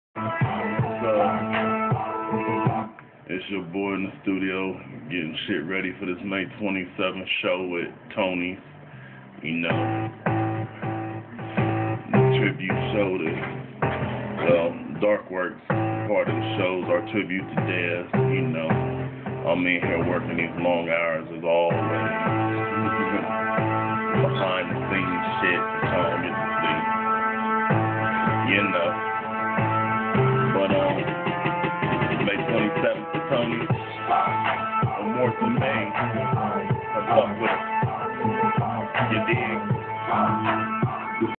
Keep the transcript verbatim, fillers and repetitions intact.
So, it's your boy in the studio getting shit ready for this May twenty-seventh show with Tony. You know, the tribute show to, well, Darkworks, part of the shows, our tribute to Dez. You know, I'm in here working these long hours as always. Behind the scenes shit, time get to sleep. You know. But, um, May twenty-seventh for Tony. Or more to May. I fuck with it. You dig?